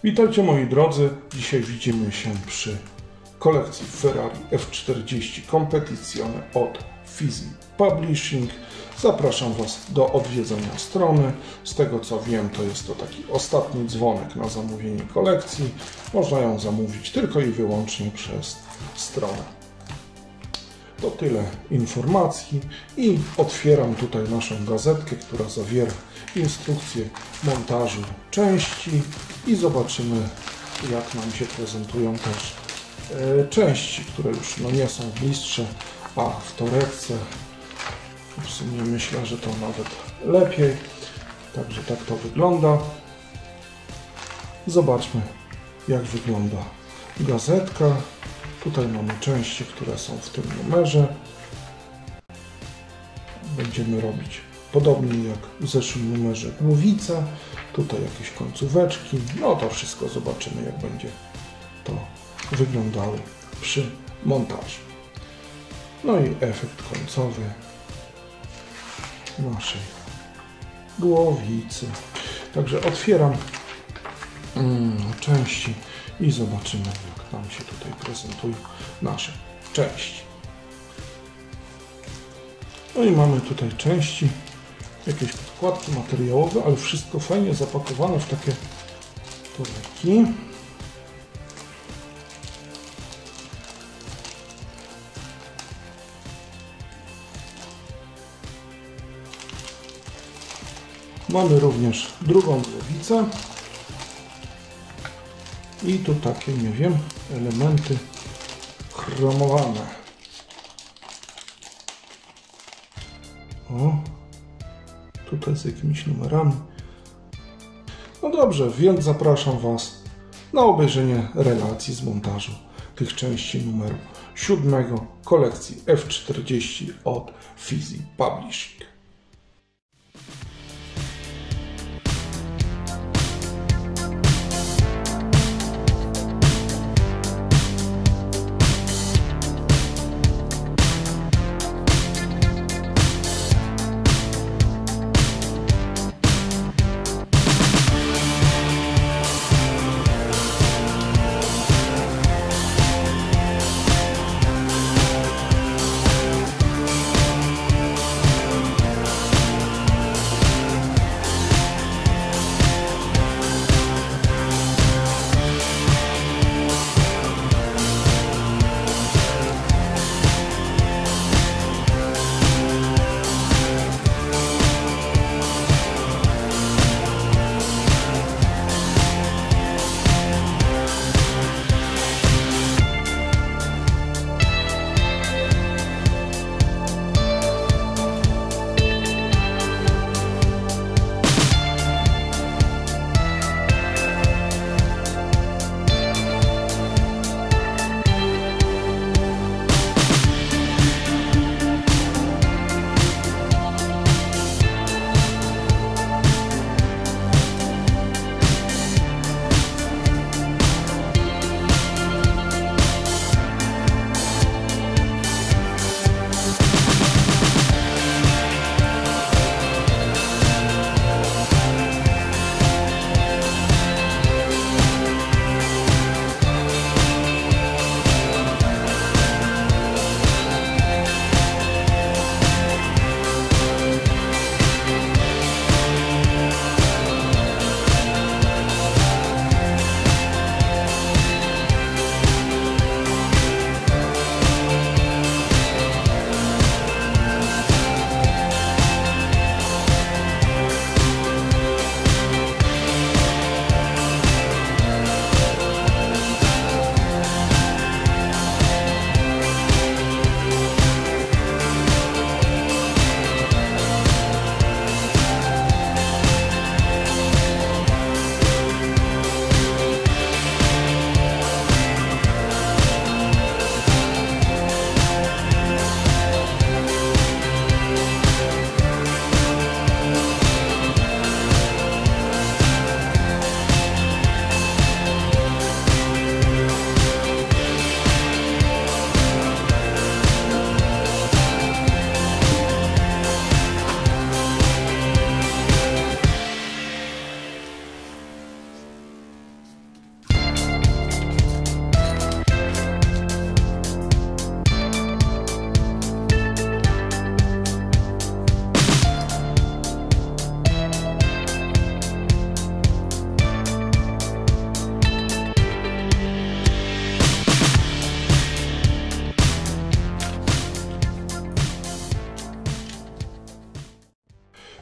Witajcie moi drodzy, dzisiaj widzimy się przy kolekcji Ferrari F40 Competizione od Fizi Publishing. Zapraszam Was do odwiedzenia strony. Z tego co wiem, to jest to taki ostatni dzwonek na zamówienie kolekcji. Można ją zamówić tylko i wyłącznie przez stronę. To tyle informacji i otwieram tutaj naszą gazetkę, która zawiera instrukcję montażu części i zobaczymy, jak nam się prezentują też części, które już nie są w blistrze, a w torebce. W sumie myślę, że to nawet lepiej. Także tak to wygląda. Zobaczmy, jak wygląda gazetka. Tutaj mamy części, które są w tym numerze. Będziemy robić podobnie jak w zeszłym numerze głowice. Tutaj jakieś końcóweczki. No to wszystko zobaczymy, jak będzie to wyglądało przy montażu. No i efekt końcowy naszej głowicy. Także otwieram części i zobaczymy, jak nam się tutaj prezentują nasze części. No i mamy tutaj części, jakieś podkładki materiałowe, ale wszystko fajnie zapakowane w takie torebki. Mamy również drugą głowicę i tu takie, nie wiem, elementy chromowane. O, tutaj z jakimiś numerami. No dobrze, więc zapraszam Was na obejrzenie relacji z montażu tych części numeru 7 kolekcji F40 od Fizi Publishing.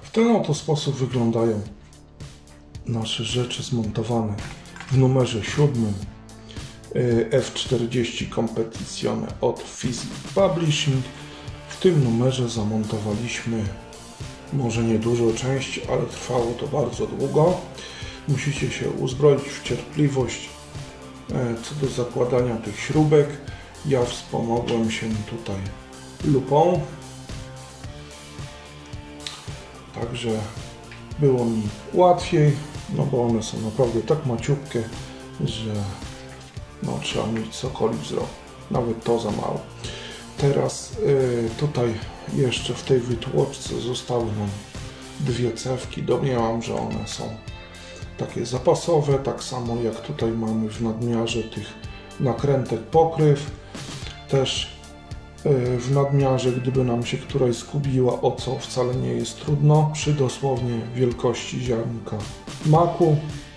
W ten oto sposób wyglądają nasze rzeczy zmontowane w numerze 7 F40 Competizione od Fizi Publishing. W tym numerze zamontowaliśmy może niedużo części, ale trwało to bardzo długo. Musicie się uzbroić w cierpliwość co do zakładania tych śrubek. Ja wspomogłem się tutaj lupą, także było mi łatwiej, no bo one są naprawdę tak maciupkie, że no, trzeba mieć sokoli wzrok, nawet to za mało. Teraz tutaj jeszcze w tej wytłoczce zostały nam dwie cewki. Domniemam, że one są takie zapasowe, tak samo jak tutaj mamy w nadmiarze tych nakrętek pokryw. Też w nadmiarze, gdyby nam się któraś zgubiła, o co wcale nie jest trudno, przy dosłownie wielkości ziarnka maku.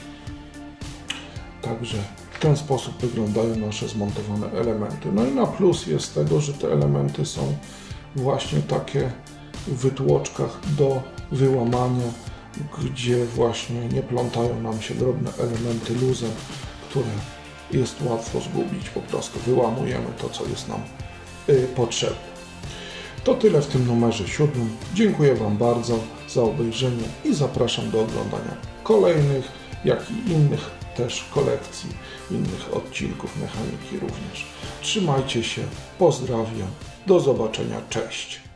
Także w ten sposób wyglądają nasze zmontowane elementy. No i na plus jest tego, że te elementy są właśnie takie w wytłoczkach do wyłamania, gdzie właśnie nie plątają nam się drobne elementy luzem, które jest łatwo zgubić. Po prostu wyłamujemy to, co jest nam potrzebne. To tyle w tym numerze 7. Dziękuję Wam bardzo za obejrzenie i zapraszam do oglądania kolejnych, jak i innych też kolekcji, innych odcinków mechaniki również. Trzymajcie się, pozdrawiam, do zobaczenia, cześć.